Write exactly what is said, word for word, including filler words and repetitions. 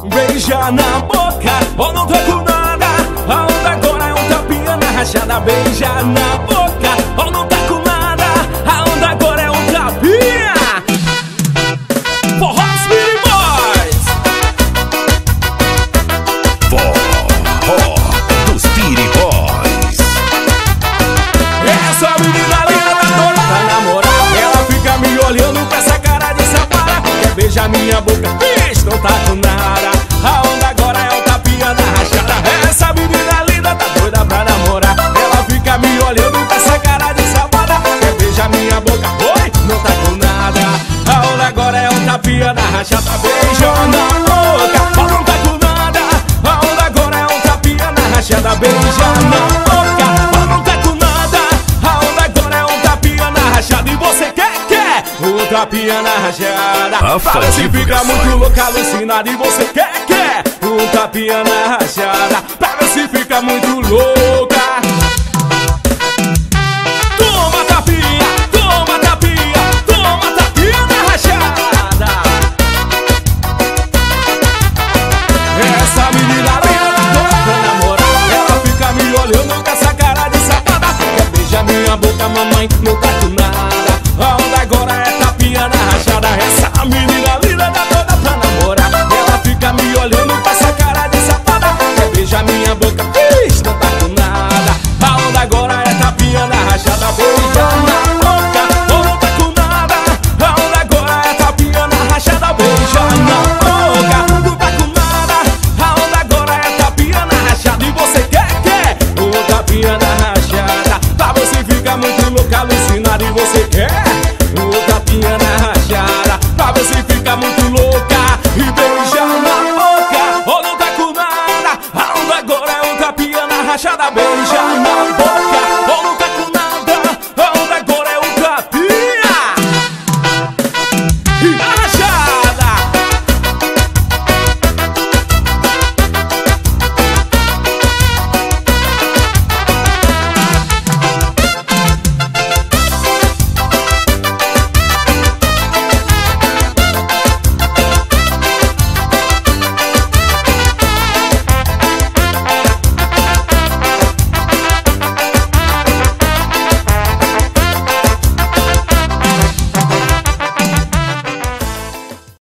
beija na boca, ou não tá com nada. A onda agora é um tapinha na rachada. Beija na boca, ou não tá com nada. A onda agora é um tapinha. Forró Speedy Boys. Forró dos Speedy Boys. Essa menina linda tá doida pra namorar. Ela fica me olhando com essa cara de safada. Quer beijar minha boca, bicho, não tá com nada. A onda agora é um tapinha na rachada. Essa menina linda tá doida pra namorar. Ela fica me olhando com essa cara de safada. Quer beijar minha boca, oi, não tá com nada. A onda agora é um tapinha na rachada. Beija na boca, ó, não tá com nada. A onda agora é um tapinha na rachada. Beija na boca, ó, não tá com nada. A onda agora é um tapinha na rachada. E você quer, quer um tapinha na rachada. Para se fica muito louca, alucinada. E você quer, quer um tapinha na rachada. Pra ver se fica muito louca. Toma tapinha, toma tapinha, toma tapinha na rachada. Essa menina linda tá doida pra namorar. Ela fica me olhando com essa cara de safada. Quer beijar minha boca, mamãe, não tá com nada. A onda agora é tapinha na rachada. Essa menina linda tá doida pra namorar. Ela fica me olhando com essa cara de safada. Quer beijar minha boca, bicho, não tá com nada. A onda agora é tapinha na rachada. Beija na boca, ou não tá com nada. A onda agora é tapinha na rachada. Beija na